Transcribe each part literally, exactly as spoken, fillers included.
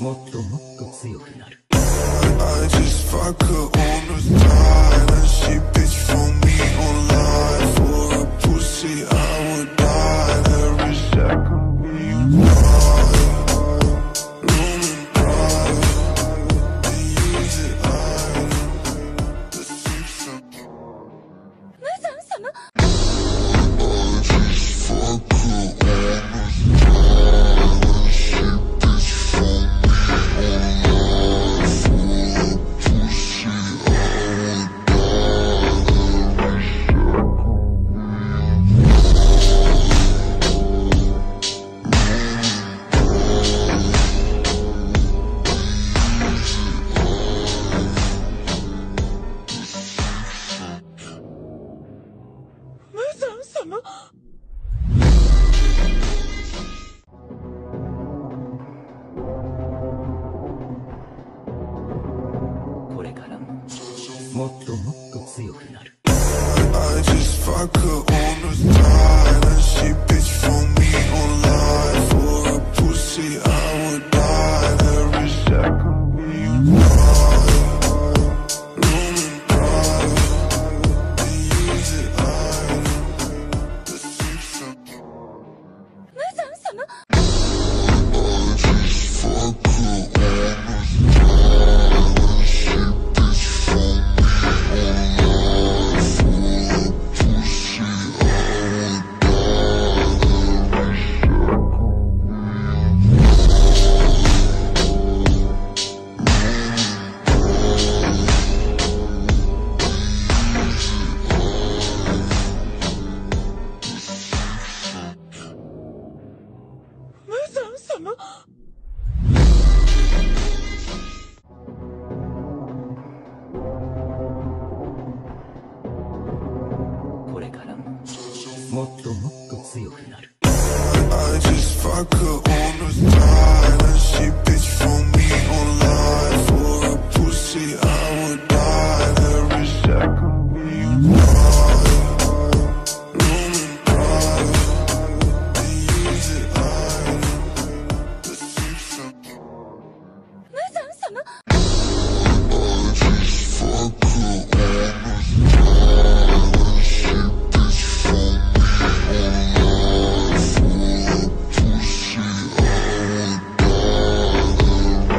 もっともっと強くなる。 I just fuck her on the side and she bitch for me online. For a pussy I would die every second being mine. Room and pride, they use it idle. The seats are I just fuck her on the side and she bitch for me online. For これからももっともっと強くなる。 I just fuck her on the side and she bitch for me online. For a pussy I would die every second being mine. Room and pride, they use it idle. The seats are I just fuck her on the side and she bitch for me online. For a pussy I would die every second being mine. これからももっともっと強くなる。 I just fuck her on the side and she bitch for me online. For a pussy I would die every second being mine. Room and pride, they use it idle. The seats are I just fuck her on the side and she bitch for me online. For a pussy I would die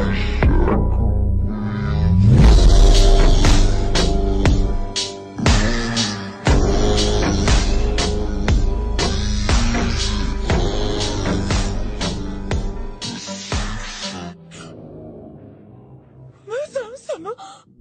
every second being mine.